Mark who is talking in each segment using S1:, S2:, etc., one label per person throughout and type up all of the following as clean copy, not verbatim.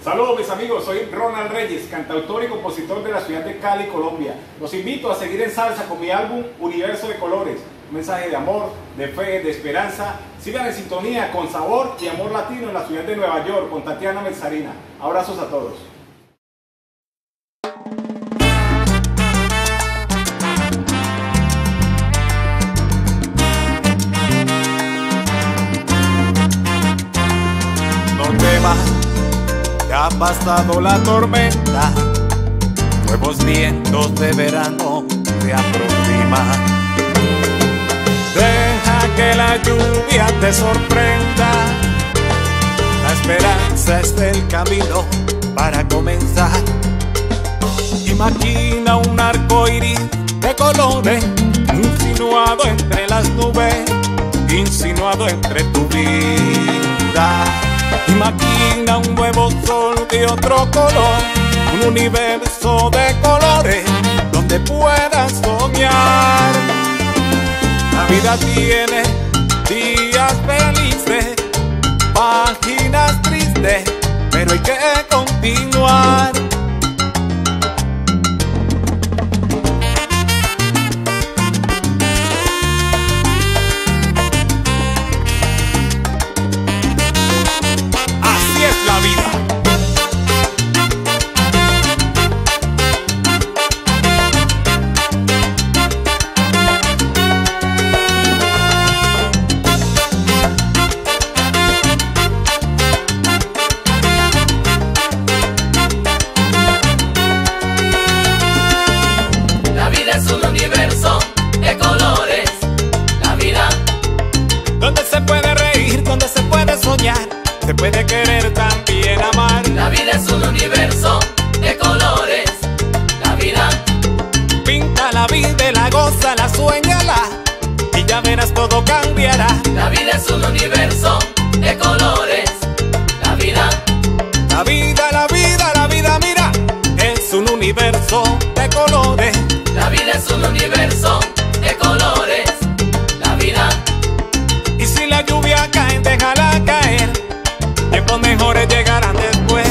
S1: Saludos mis amigos, soy Ronald Reyes, cantautor y compositor de la ciudad de Cali, Colombia. Los invito a seguir en salsa con mi álbum Universo de Colores. Un mensaje de amor, de fe, de esperanza. Sigan en sintonía con sabor y amor latino en la ciudad de Nueva York con Tatiana Mezzarina. Abrazos a todos.
S2: ¿Dónde vas? Ya ha pasado la tormenta, nuevos vientos de verano se aproximan. Deja que la lluvia te sorprenda, la esperanza es el camino para comenzar. Imagina un arco iris de colores, insinuado entre las nubes, insinuado entre tu vida. Imagina un nuevo sol de otro color, un universo de colores donde puedas soñar. La vida tiene días felices, páginas tristes, pero hay que continuar. Así es la vida.
S3: La vida es un universo de colores. La vida,
S2: Donde se puede reír, donde se puede soñar, se puede querer, también amar.
S3: la vida es un universo de colores. La vida,
S2: Pinta la vida, la goza, la sueñala, y ya verás todo cambiará.
S3: la vida es un universo de colores. La vida,
S2: La vida, la vida, la vida, mira, es un universo de colores.
S3: la vida es un universo de colores. La vida,
S2: Y si la lluvia cae, déjala caer, tiempos mejores llegarán después.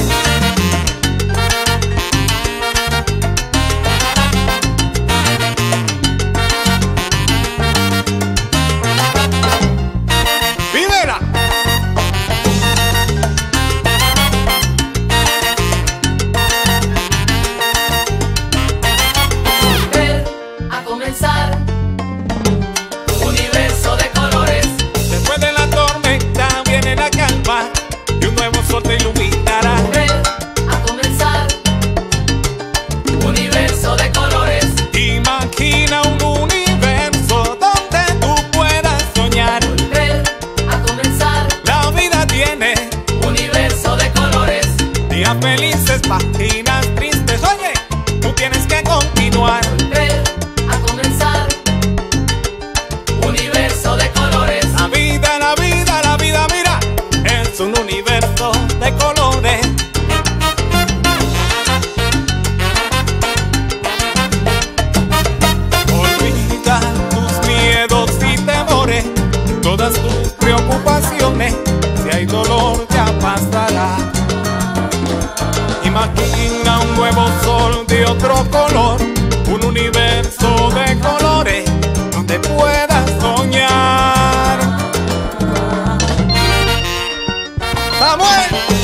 S2: ¡Vívela!
S3: volver a comenzar. Universo de colores,
S2: Después de la tormenta viene la calma, y un nuevo sol te iluminará.
S3: volver a comenzar. Universo de colores,
S2: Imagina un universo donde tú puedas soñar.
S3: volver a comenzar.
S2: La vida tiene
S3: Universo de colores,
S2: días felices, páginas tristes. Oye, tú tienes que continuar.
S3: volver a comenzar. Universo de colores,
S2: La vida, la vida, la vida, mira, es un universo de colores. Olvida tus miedos y temores, todas tus preocupaciones. Si hay dolor ya pasará. Imagina un nuevo sol de otro color, un universo de colores donde puedas soñar. ¡Samuel!